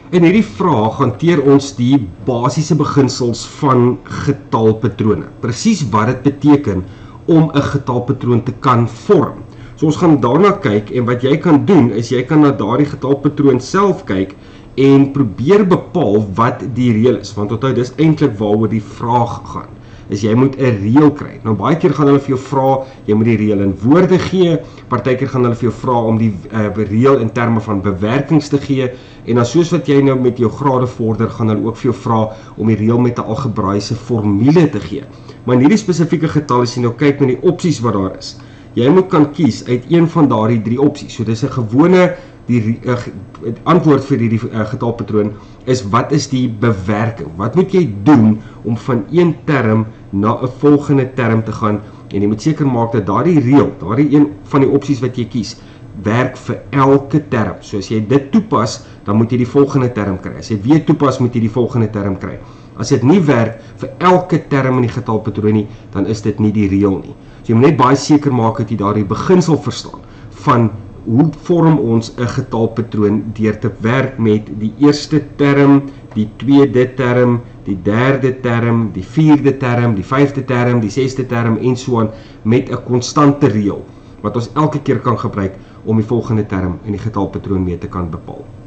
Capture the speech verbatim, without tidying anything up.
In hierdie vraag hanteer ons die basiese beginsels van getalpatrone. Presies wat dit beteken om 'n getalpatroon te kan vorm. So ons gaan daarna kyk en wat jy kan doen is jy kan na daardie getalpatroon self kyk en probeer bepaal wat die reël is, want onthou dis eintlik waaroor die vraag gaan. Is jy moet 'n reël kry. Nou baie keer gaan hulle vir jou vra, jy moet die reël in woorde gee, partykeer gaan hulle vir jou vra om die uh, reël in terme van bewerkings te gee, en dan soos wat jy nou met jou grade vorder, gaan hulle ook vir jou vra om die reël met 'n algebraïese formule te gee. Maar in hierdie spesifieke getal, as jy nou kyk na die opsies wat daar is, jy moet kan kies uit een van daardie drie opsies. So dis 'n gewone die uh, antwoord vir hierdie uh, getalpatroon is wat is die bewerking? Wat moet jy doen om van een term na 'n volgende term te gaan, en jy moet seker maak dat daardie reël, daardie een van die opsies wat jy kies, werk vir elke term. So as jy dit toepas, dan moet jy die volgende term kry. As jy weer toepas, moet jy die volgende term kry. As dit nie werk vir elke term in die getalpatroon nie, dan is dit nie die reël nie. So jy moet net baie seker maak dat jy daardie beginsel verstaan van hoe vorm ons 'n getalpatroon deur te werk met die eerste term, die tweede term, die derde term, die vierde term, die vyfde term, die sesde term en so aan, met 'n konstante reël wat ons elke keer kan gebruik om die volgende term in die getalpatroon mee te kan bepaal.